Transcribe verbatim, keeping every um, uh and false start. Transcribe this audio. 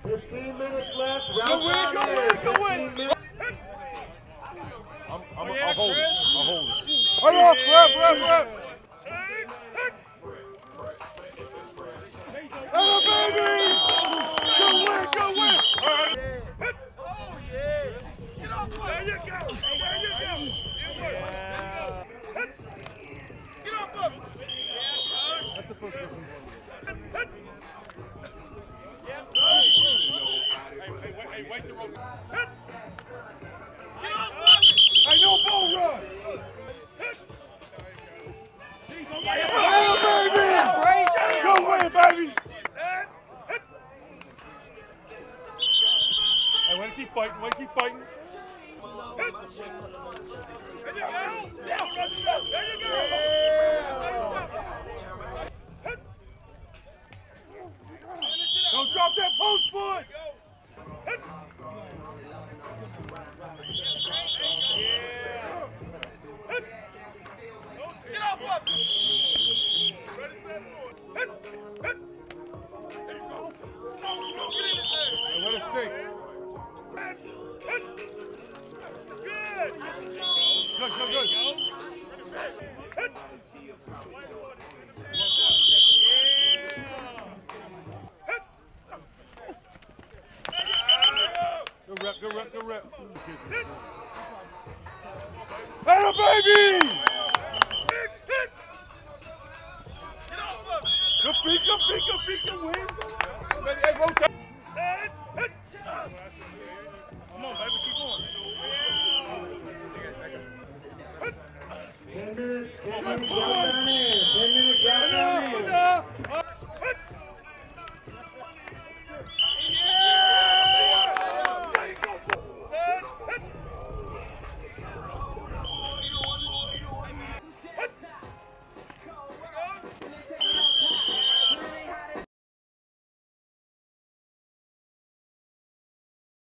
fifteen minutes left. Round Go win, go win, go win. I'm, I'm, I'll hold it. I'll hold it. Hold on, rep, rep, rep. Hello, baby! Go win, go win! All right. Oh, yeah. Get off the way. There you go. There you go. Get off of him. That's the first person. Hey, hey, wait, hey, wait the rope. Get off of him. Hey, no ball run. Hello, baby! Go win, baby! Hey, way to keep fighting, way to keep fighting. There you go! There you go! Don't drop that post foot! Get off of him! Hey, what a stick. Good. Good, good, good. Good rep, good rep, good rep. Hey, baby! Good feet, good feet, good feet, good win. Hey, rotate. Come on, baby, keep going. ten minutes, ten minutes,